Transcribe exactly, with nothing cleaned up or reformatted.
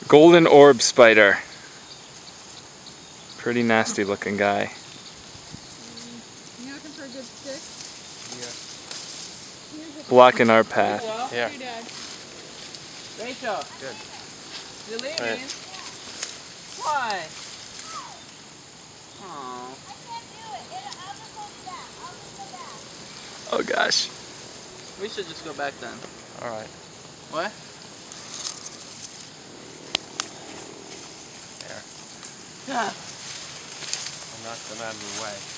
Golden orb spider. Pretty nasty looking guy. You looking for a good stick? Yeah. Blocking our path. Here. Rachel. Good. You're leaving? Right. Why? Aww. Oh gosh. We should just go back then. Alright. What? There. Yeah. I knocked them out of the way.